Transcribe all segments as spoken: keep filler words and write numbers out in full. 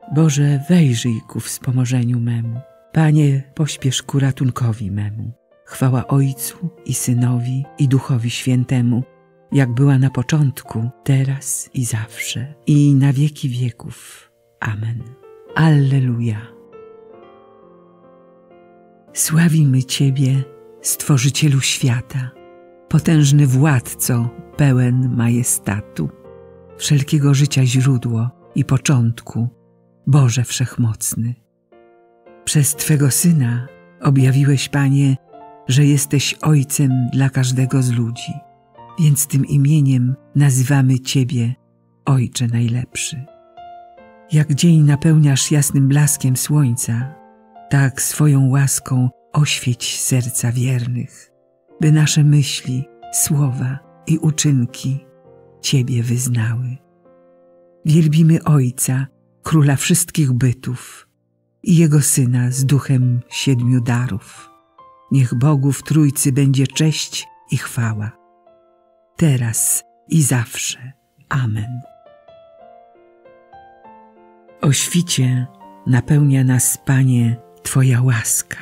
Boże, wejrzyj ku wspomożeniu memu. Panie, pośpiesz ku ratunkowi memu. Chwała Ojcu i Synowi i Duchowi Świętemu, jak była na początku, teraz i zawsze, i na wieki wieków. Amen. Alleluja. Sławimy Ciebie, Stworzycielu świata, potężny Władco, pełen majestatu, wszelkiego życia źródło i początku, Boże Wszechmocny. Przez Twego Syna objawiłeś, Panie, że jesteś Ojcem dla każdego z ludzi, więc tym imieniem nazywamy Ciebie Ojcze Najlepszy. Jak dzień napełniasz jasnym blaskiem słońca, tak swoją łaską oświeć serca wiernych, by nasze myśli, słowa i uczynki Ciebie wyznały. Wielbimy Ojca, Króla wszystkich bytów i Jego Syna z duchem siedmiu darów. Niech Bogu w Trójcy będzie cześć i chwała, teraz i zawsze. Amen. O świcie napełnia nas, Panie, Twoja łaska.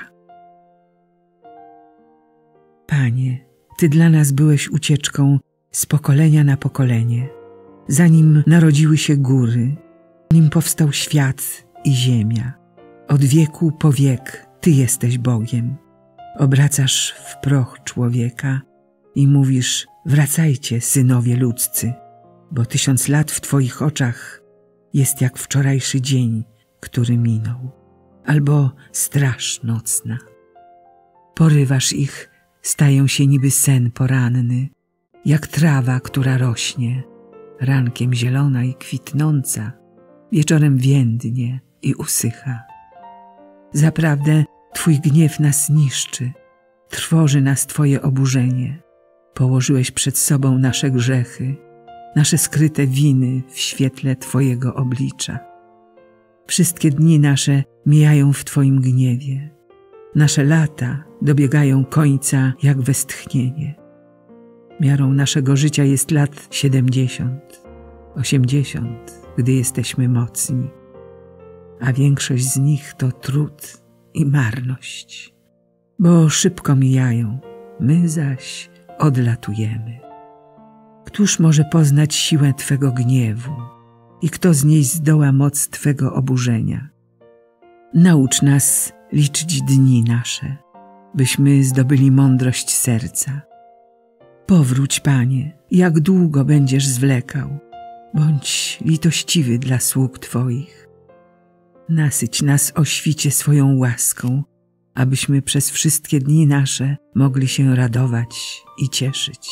Panie, Ty dla nas byłeś ucieczką z pokolenia na pokolenie, zanim narodziły się góry, nim powstał świat i ziemia. Od wieku po wiek Ty jesteś Bogiem. Obracasz w proch człowieka i mówisz: wracajcie, synowie ludzcy, bo tysiąc lat w Twoich oczach jest jak wczorajszy dzień, który minął, albo straż nocna. Porywasz ich, stają się niby sen poranny, jak trawa, która rośnie, rankiem zielona i kwitnąca, wieczorem więdnie i usycha. Zaprawdę Twój gniew nas niszczy, trwoży nas Twoje oburzenie. Położyłeś przed sobą nasze grzechy, nasze skryte winy w świetle Twojego oblicza. Wszystkie dni nasze mijają w Twoim gniewie. Nasze lata dobiegają końca jak westchnienie. Miarą naszego życia jest lat siedemdziesiąt, osiemdziesiąt, gdy jesteśmy mocni, a większość z nich to trud i marność, bo szybko mijają, my zaś odlatujemy. Któż może poznać siłę Twego gniewu i kto znieść zdoła moc Twego oburzenia? Naucz nas liczyć dni nasze, byśmy zdobyli mądrość serca. Powróć, Panie, jak długo będziesz zwlekał, bądź litościwy dla sług Twoich. Nasyć nas o świcie swoją łaską, abyśmy przez wszystkie dni nasze mogli się radować i cieszyć.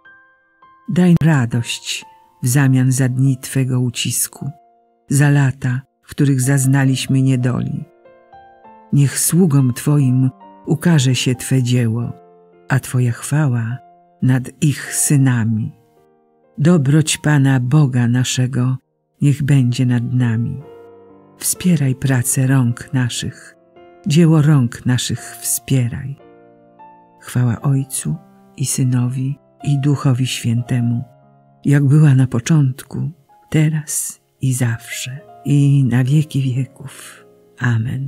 Daj radość w zamian za dni Twego ucisku, za lata, w których zaznaliśmy niedoli. Niech sługom Twoim ukaże się Twe dzieło, a Twoja chwała nad ich synami. Dobroć Pana Boga naszego niech będzie nad nami. Wspieraj pracę rąk naszych, dzieło rąk naszych wspieraj. Chwała Ojcu i Synowi i Duchowi Świętemu, jak była na początku, teraz i zawsze, i na wieki wieków. Amen.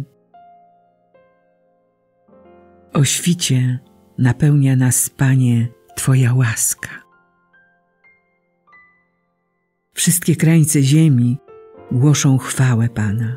O świcie napełnia nas, Panie, Twoja łaska. Wszystkie krańce ziemi głoszą chwałę Pana.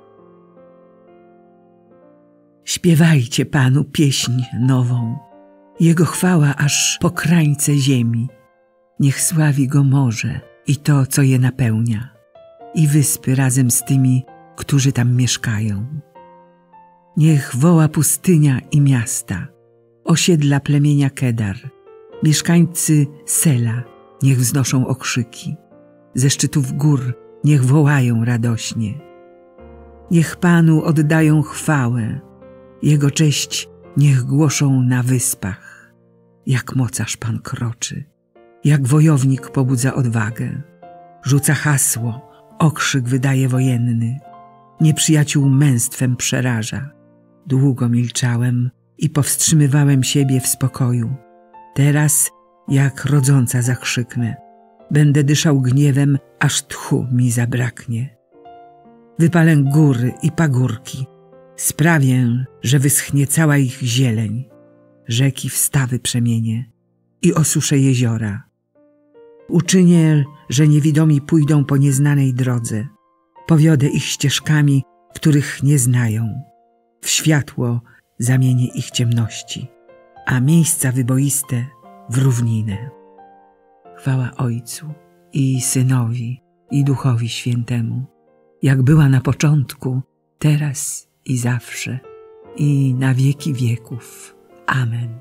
Śpiewajcie Panu pieśń nową, Jego chwała aż po krańce ziemi. Niech sławi Go morze i to, co je napełnia, i wyspy razem z tymi, którzy tam mieszkają. Niech woła pustynia i miasta, osiedla plemienia Kedar, mieszkańcy Sela niech wznoszą okrzyki, ze szczytów gór niech wołają radośnie. Niech Panu oddają chwałę, Jego cześć niech głoszą na wyspach. Jak mocarz Pan kroczy, jak wojownik pobudza odwagę, rzuca hasło, okrzyk wydaje wojenny, nieprzyjaciół męstwem przeraża. Długo milczałem i powstrzymywałem siebie w spokoju. Teraz, jak rodząca, zakrzyknę. Będę dyszał gniewem, aż tchu mi zabraknie. Wypalę góry i pagórki. Sprawię, że wyschnie cała ich zieleń. Rzeki w stawy przemienię i osuszę jeziora. Uczynię, że niewidomi pójdą po nieznanej drodze. Powiodę ich ścieżkami, których nie znają. W światło zamienię ich ciemności, a miejsca wyboiste w równinę. Chwała Ojcu i Synowi, i Duchowi Świętemu, jak była na początku, teraz i zawsze, i na wieki wieków. Amen.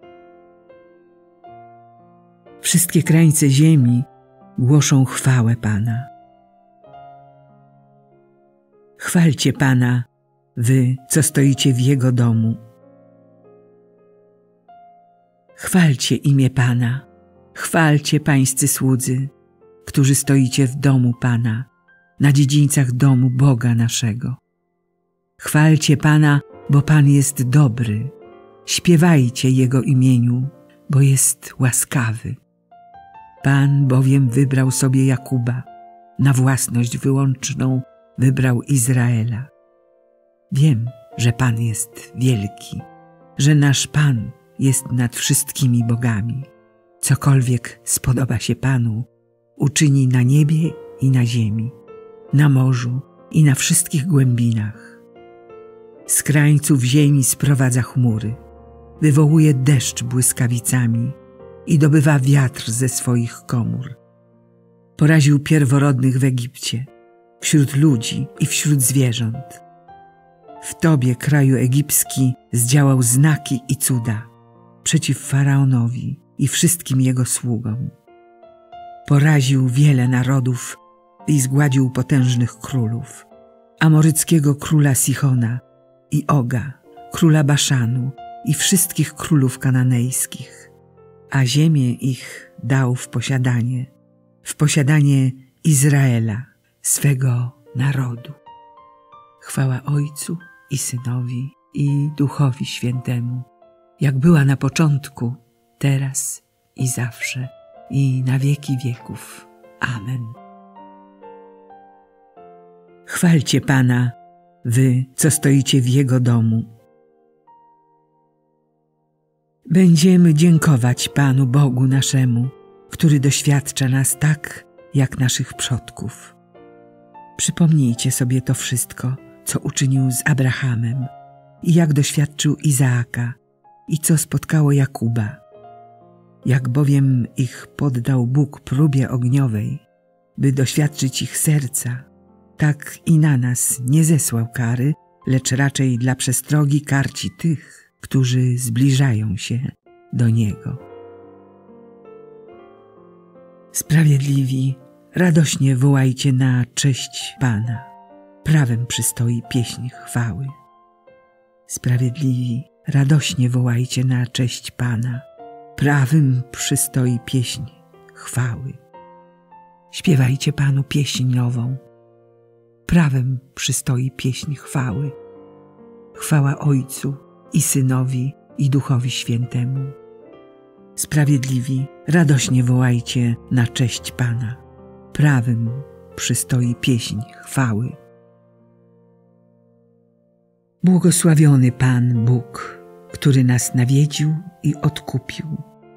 Wszystkie krańce ziemi głoszą chwałę Pana. Chwalcie Pana, wy, co stoicie w Jego domu. Chwalcie imię Pana, chwalcie pańscy słudzy, którzy stoicie w domu Pana, na dziedzińcach domu Boga naszego. Chwalcie Pana, bo Pan jest dobry. Śpiewajcie Jego imieniu, bo jest łaskawy. Pan bowiem wybrał sobie Jakuba, na własność wyłączną wybrał Izraela. Wiem, że Pan jest wielki, że nasz Pan jest nad wszystkimi bogami. Cokolwiek spodoba się Panu, uczyni na niebie i na ziemi, na morzu i na wszystkich głębinach. Z krańców ziemi sprowadza chmury, wywołuje deszcz błyskawicami i dobywa wiatr ze swoich komór. Poraził pierworodnych w Egipcie, wśród ludzi i wśród zwierząt. W Tobie, kraju egipski, zdziałał znaki i cuda przeciw Faraonowi i wszystkim jego sługom. Poraził wiele narodów i zgładził potężnych królów, amoryckiego króla Sichona i Oga, króla Baszanu i wszystkich królów kananejskich, a ziemię ich dał w posiadanie, w posiadanie Izraela, swego narodu. Chwała Ojcu i Synowi, i Duchowi Świętemu, jak była na początku, teraz i zawsze, i na wieki wieków. Amen. Chwalcie Pana, wy, co stoicie w Jego domu. Będziemy dziękować Panu Bogu naszemu, który doświadcza nas tak, jak naszych przodków. Przypomnijcie sobie to wszystko, co uczynił z Abrahamem i jak doświadczył Izaaka i co spotkało Jakuba. Jak bowiem ich poddał Bóg próbie ogniowej, by doświadczyć ich serca, tak i na nas nie zesłał kary, lecz raczej dla przestrogi karci tych, którzy zbliżają się do Niego. Sprawiedliwi, radośnie wołajcie na cześć Pana. Prawem przystoi pieśń chwały. Sprawiedliwi, radośnie wołajcie na cześć Pana. Prawym przystoi pieśń chwały. Śpiewajcie Panu pieśń nową. Prawem przystoi pieśń chwały. Chwała Ojcu i Synowi, i Duchowi Świętemu. Sprawiedliwi, radośnie wołajcie na cześć Pana. Prawym przystoi pieśń chwały. Błogosławiony Pan Bóg, który nas nawiedził i odkupił.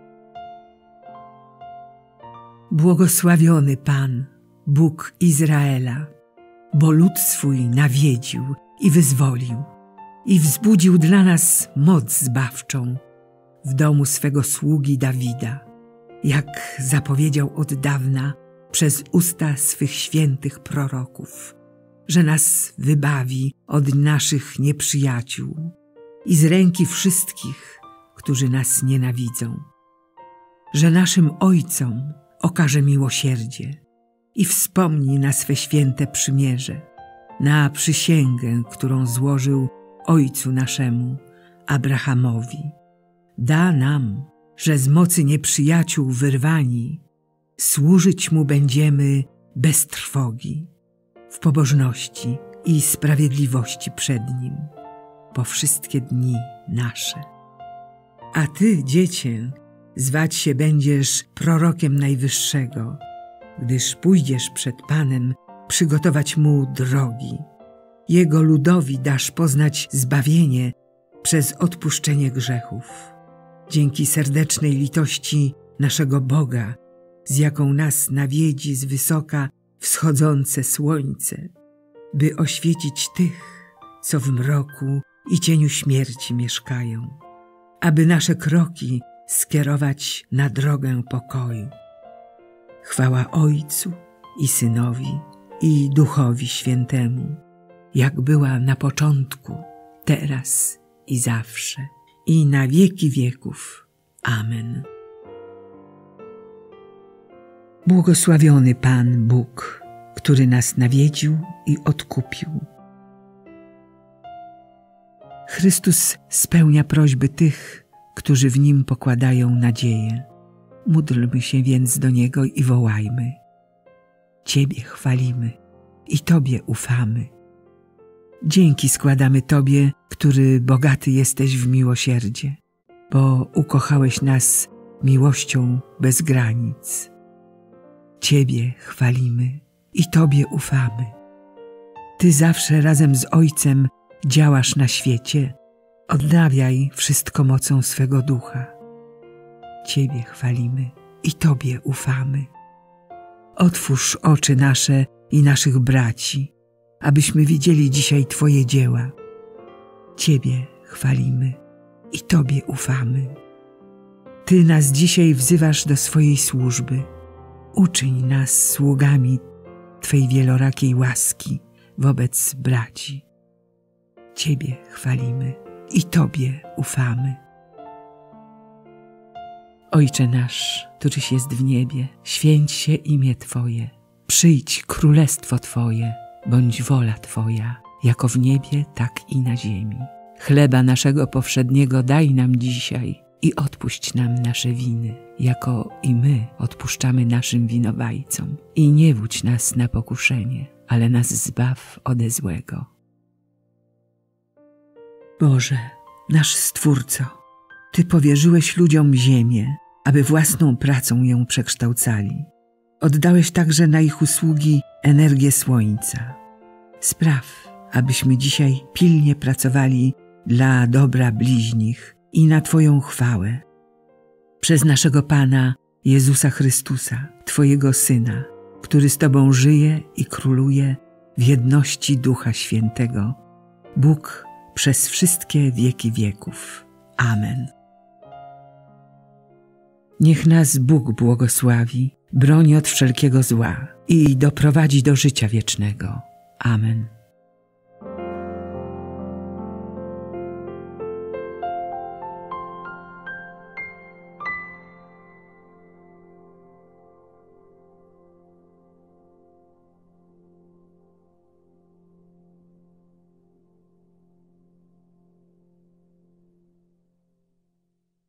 Błogosławiony Pan, Bóg Izraela, bo lud swój nawiedził i wyzwolił i wzbudził dla nas moc zbawczą w domu swego sługi Dawida, jak zapowiedział od dawna przez usta swych świętych proroków, że nas wybawi od naszych nieprzyjaciół i z ręki wszystkich, którzy nas nienawidzą, że naszym ojcom okaże miłosierdzie i wspomni na swe święte przymierze, na przysięgę, którą złożył ojcu naszemu, Abrahamowi. Da nam, że z mocy nieprzyjaciół wyrwani, służyć Mu będziemy bez trwogi, w pobożności i sprawiedliwości przed Nim, po wszystkie dni nasze. A Ty, Dziecię, zwać się będziesz prorokiem Najwyższego, gdyż pójdziesz przed Panem przygotować Mu drogi. Jego ludowi dasz poznać zbawienie przez odpuszczenie grzechów. Dzięki serdecznej litości naszego Boga, z jaką nas nawiedzi z wysoka wschodzące słońce, by oświecić tych, co w mroku i cieniu śmierci mieszkają, aby nasze kroki skierować na drogę pokoju. Chwała Ojcu i Synowi i Duchowi Świętemu, jak była na początku, teraz i zawsze, i na wieki wieków. Amen. Błogosławiony Pan Bóg, który nas nawiedził i odkupił. Chrystus spełnia prośby tych, którzy w Nim pokładają nadzieję. Módlmy się więc do Niego i wołajmy. Ciebie chwalimy i Tobie ufamy. Dzięki składamy Tobie, który bogaty jesteś w miłosierdzie, bo ukochałeś nas miłością bez granic. Ciebie chwalimy i Tobie ufamy. Ty zawsze razem z Ojcem działasz na świecie. Odnawiaj wszystko mocą swego Ducha. Ciebie chwalimy i Tobie ufamy. Otwórz oczy nasze i naszych braci, abyśmy widzieli dzisiaj Twoje dzieła. Ciebie chwalimy i Tobie ufamy. Ty nas dzisiaj wzywasz do swojej służby. Uczyń nas sługami Twej wielorakiej łaski wobec braci. Ciebie chwalimy i Tobie ufamy. Ojcze nasz, któryś jest w niebie, święć się imię Twoje. Przyjdź królestwo Twoje, bądź wola Twoja, jako w niebie, tak i na ziemi. Chleba naszego powszedniego daj nam dzisiaj i odpuść nam nasze winy, jako i my odpuszczamy naszym winowajcom. I nie wódź nas na pokuszenie, ale nas zbaw ode złego. Boże, nasz Stwórco, Ty powierzyłeś ludziom ziemię, aby własną pracą ją przekształcali. Oddałeś także na ich usługi energię słońca. Spraw, abyśmy dzisiaj pilnie pracowali dla dobra bliźnich i na Twoją chwałę. Przez naszego Pana Jezusa Chrystusa, Twojego Syna, który z Tobą żyje i króluje w jedności Ducha Świętego, Bóg przez wszystkie wieki wieków. Amen. Niech nas Bóg błogosławi, broni od wszelkiego zła i doprowadzi do życia wiecznego. Amen.